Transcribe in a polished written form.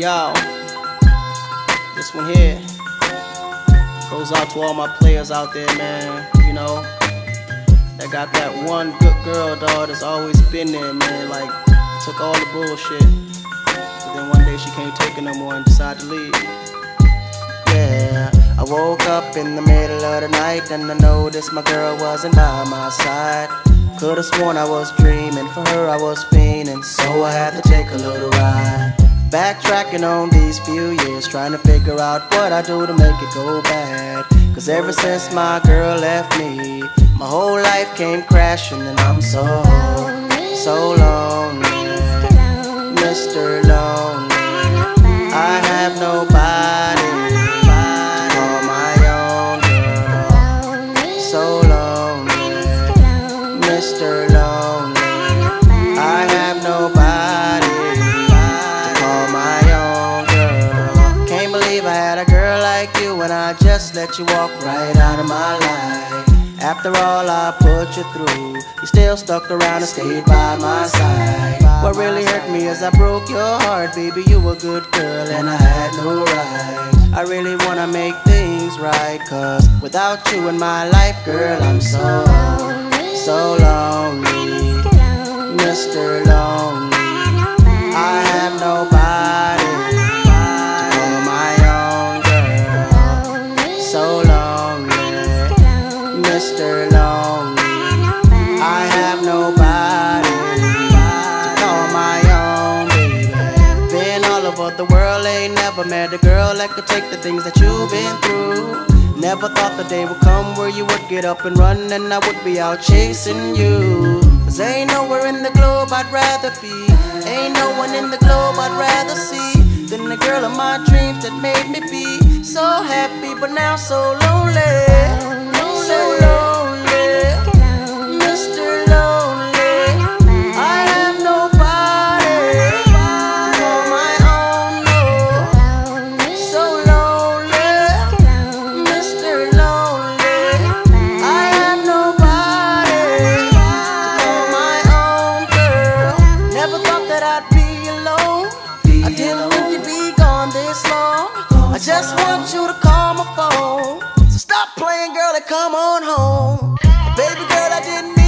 Yo, this one here goes out to all my players out there, man. You know, that got that one good girl, dawg, that's always been there, man. Like, took all the bullshit, but then one day she can't take it no more and decided to leave. Yeah, I woke up in the middle of the night and I noticed my girl wasn't by my side. Could've sworn I was dreaming, for her I was fiending, so I had to take a little ride. Backtracking on these few years, trying to figure out what I do to make it go bad. Cause ever since my girl left me, my whole life came crashing and I'm so lonely, Mr. Lonely. I have nobody to call my own girl. So lonely, Mr. Lonely. I have nobody to call my own girl. Can't believe I had a girl like you and I just let you walk right out of my life. After all I put you through, you still stuck around and stayed by my side. What really hurt me is I broke your heart, baby. You were a good girl and I had no right. I really wanna make things right, cause without you in my life, girl, I'm so lonely, Mr. Lonely. I have nobody to call my own girl. So lonely, Mr. Lonely. I have nobody to call my own, baby. Been all over the world, ain't never met a girl that could take the things that you've been through. Never thought the day would come where you would get up and run and I would be out chasing you. Cause ain't nowhere in the globe I'd rather be, ain't no one in the globe I'd rather see than the girl of my dreams that made me be so happy but now so lonely. So lonely, Mr. Lonely. I have nobody to call my own, no. So lonely, Mr. Lonely. I have nobody to call my own girl. Never thought that I'd be alone. I didn't think you'd be gone this long. I just want you to call my phone. So stop playing, girl, and come on home. Baby girl, I didn't mean